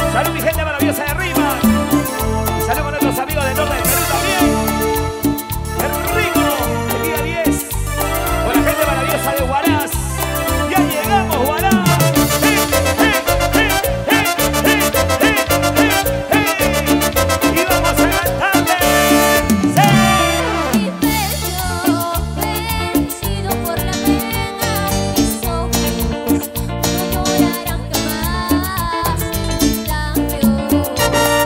Salud mi gente maravillosa de Rima. Y salud con nuestros amigos del norte del Perú también. El rico, el día 10. Con la gente maravillosa de Huaraz. Ya llegamos, Huaraz. Y vamos a cantarle. Mi pecho vencido por la pena, mis ojos no llorarán jamás. Dame oro.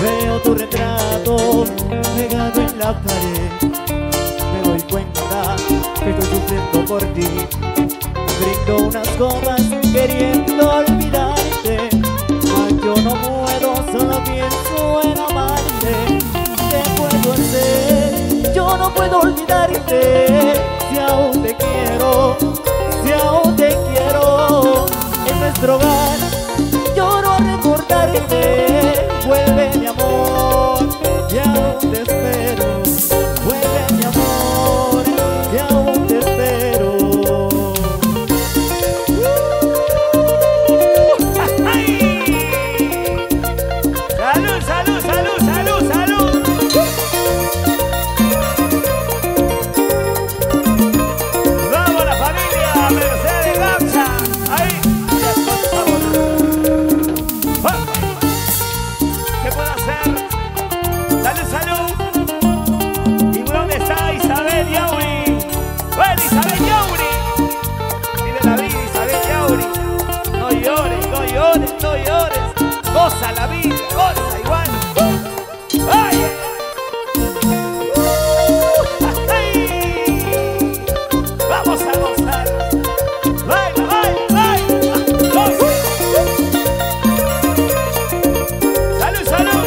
Veo tu retrato pegado en la pared. Me doy cuenta que estoy sufriendo por ti. Brindo unas copas queriendo olvidarte, mas yo no puedo, solo pienso en amarte. ¿Qué puedo hacer? Yo no puedo olvidarte. Si aún te quiero, si aún te quiero. En nuestro hogar lloro a recordarte. Vuelve mi amor, que aún te espero. Vuelve mi amor, que aún te espero. ¡Ay! ¡Salud, salud, salud, salud, salud! ¡Vamos la familia Mercedes Garza! ¡Ahí! ¿Qué puedo hacer? ¡Salud, salud! ¿Y dónde está Isabel Yauri? ¡Bueno, Isabel Yauri! Vive la vida, Isabel Yauri. No llores, no llores, no llores. Goza la vida, goza igual. ¡Ay! ¡Ay! Vamos a gozar. ¡Baila, baila, baila! ¡Goza! ¡Salud, salud!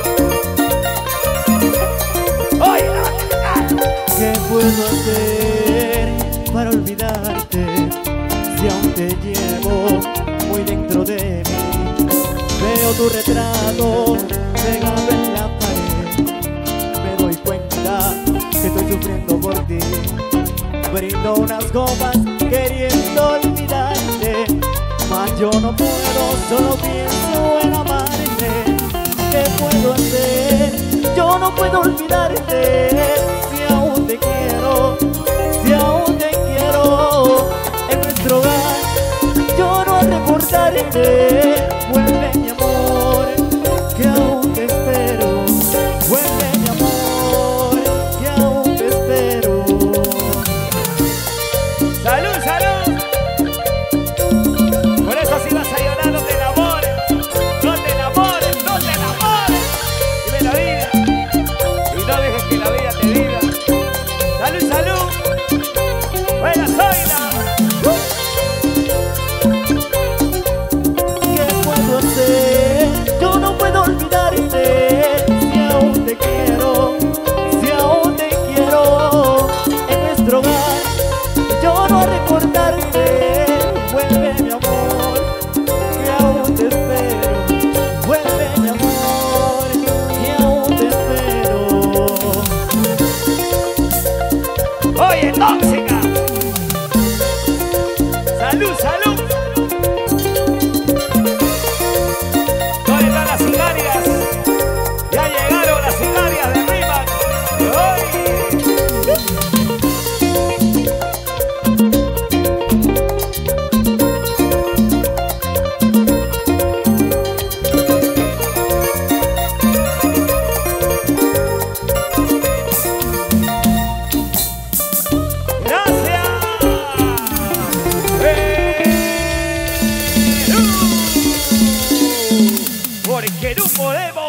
¡Ay! ¿Qué puedo hacer para olvidarte? Si aún te llevo muy dentro de mí. Veo tu retrato pegado en la pared. Me doy cuenta que estoy sufriendo por ti. Brindo unas copas queriendo olvidarte, mas yo no puedo, solo pienso en amarte. ¿Qué puedo hacer? Yo no puedo olvidarte. Si aún te quiero, si aún te quiero. En nuestro hogar lloro a recordarte. Vuelve mi amor, que aún te espero. Vuelve mi amor, que aún te espero. ¡Salud, salud! Por eso si vas a llorar no te enamores. No te enamores, no te enamores. Vive la vida y no dejes que la vida te diga. ¡Salud, salud! ¡Buena Zoila! ¿Qué puedo hacer? Yo no puedo olvidarte. Si aún te quiero, si aún te quiero. En nuestro hogar lloro a recordarte. Vuelve mi amor, que aún te espero. Vuelve mi amor, que aún te espero. ¡Oye, tóxica! ¡Salud, salud! ¿Dónde están las sicarias? Ya llegaron las sicarias de Rimac. ¡Ay! ¡Gracias! Porque no podemos